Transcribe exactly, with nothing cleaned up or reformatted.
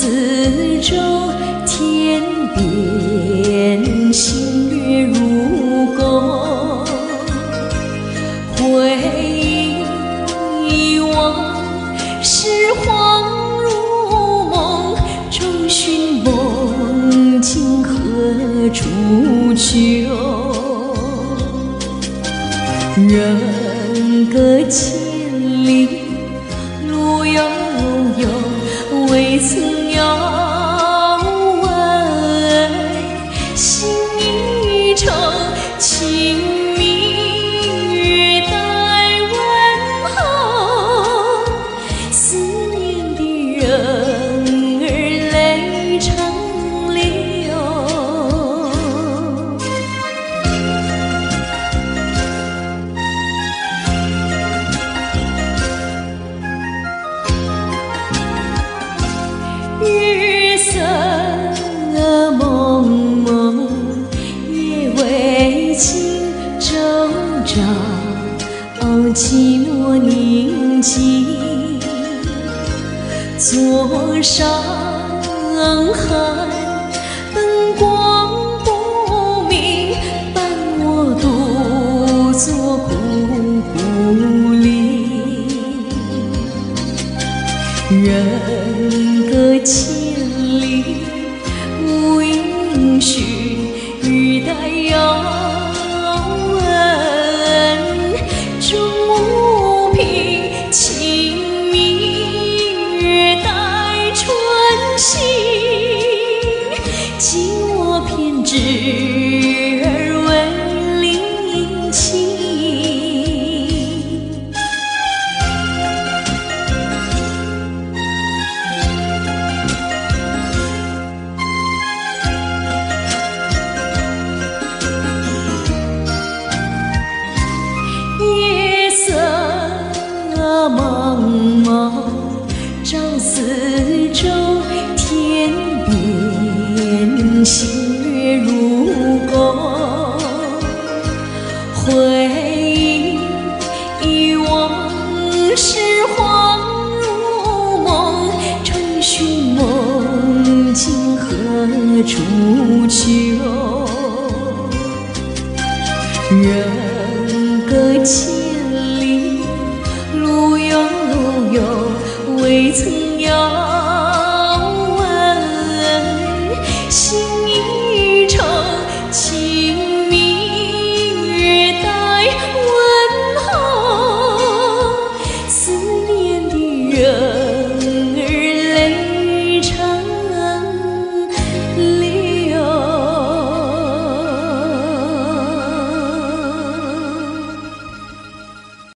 四周，天边星月如钩，回忆往事恍如梦，终寻梦境何处求？人隔千里，路悠悠，未曾遥问。心一愁，情迷月待问候。思念的人儿泪长流。月色蒙蒙，夜未尽，周朝寂寞宁静。座上寒，灯光不明，伴我独坐孤孤里。人隔千里，无音讯，欲待遥问。终无凭，情明月待春醒。今我偏执而为领情。夜色茫茫，照四周，天边星月如钩。回忆往事恍如梦，追寻梦境何处求？人